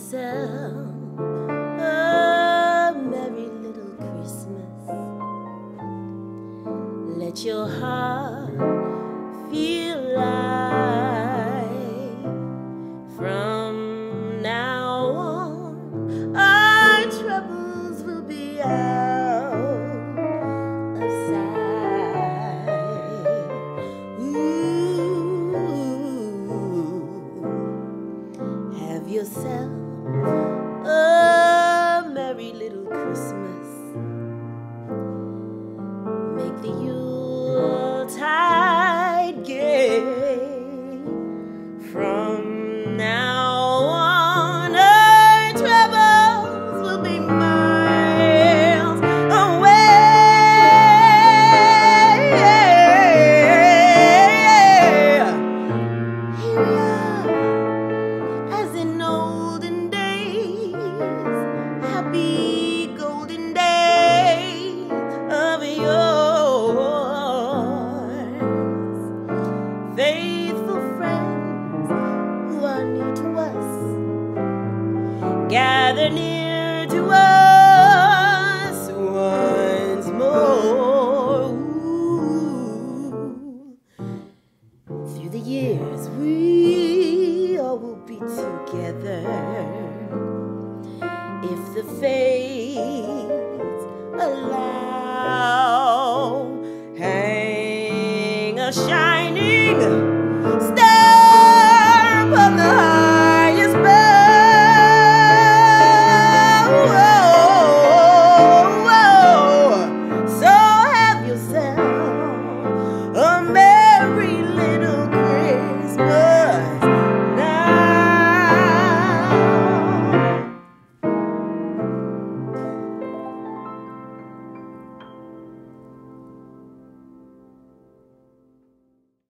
yourself a merry little Christmas. Let your heart feel light. From now on, our troubles will be out of sight. Ooh, have yourself a merry little Christmas. Make the Yuletide gay. From now on, our troubles will be miles away. Here we are, as in olden days, happy golden days of yours. Faithful friends who are near to us, gather near to us.